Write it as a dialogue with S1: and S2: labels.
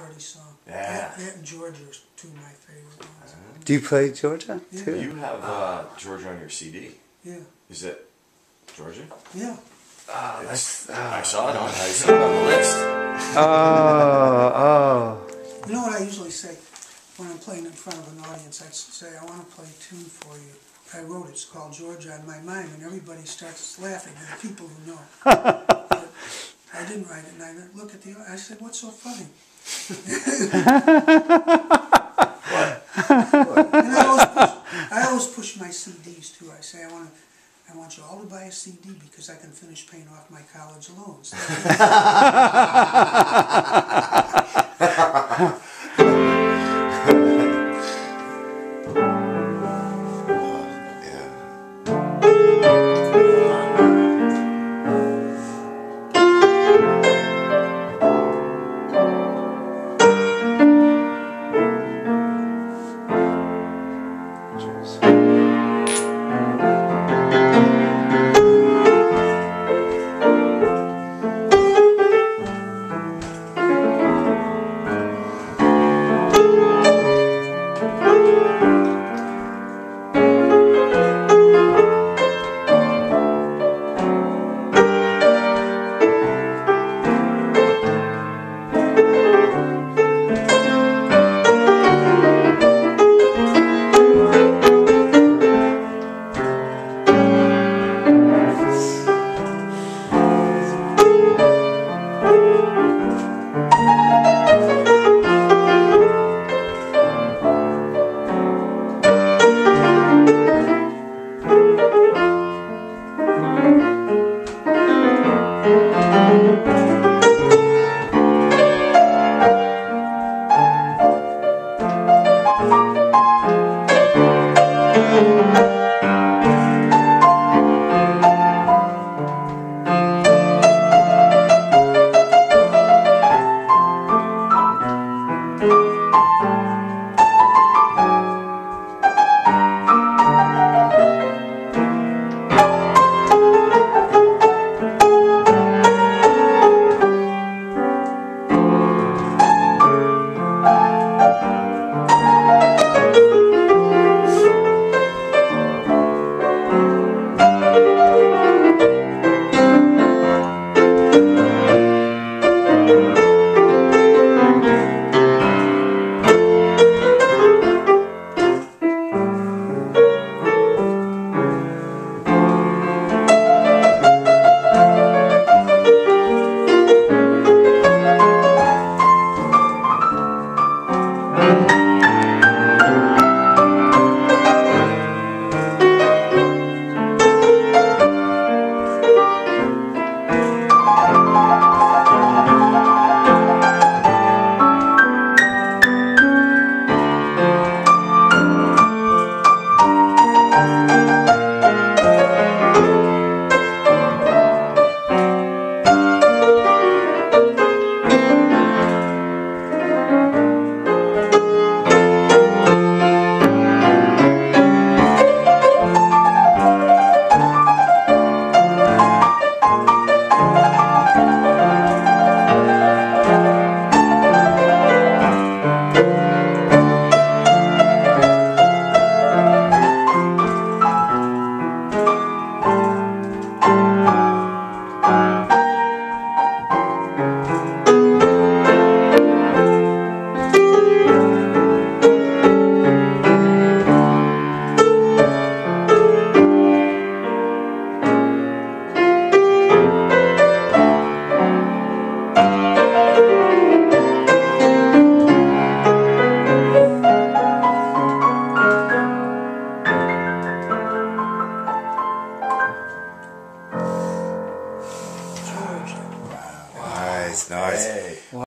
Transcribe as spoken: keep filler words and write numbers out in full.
S1: pretty song.
S2: Yeah.
S1: That and Georgia are two of my favorite ones.
S3: Uh, Do you play Georgia
S1: yeah.
S3: too?
S2: You have uh, Georgia on your C D.
S1: Yeah.
S2: Is it Georgia?
S1: Yeah.
S3: Oh, that's, oh.
S2: I saw it on. I saw it on the list.
S3: Oh, oh.
S1: You know what I usually say when I'm playing in front of an audience? I say, I want to play a tune for you. I wrote it. It's called Georgia on My Mind, and everybody starts laughing, and the people who know. But I didn't write it, and I look at the. I said, "What's so funny?"
S2: What?
S1: And I always push, I always push my C Ds too. I say, I want to. I want you all to buy a C D because I can finish paying off my college loans.
S3: Nice, nice.
S2: Hey.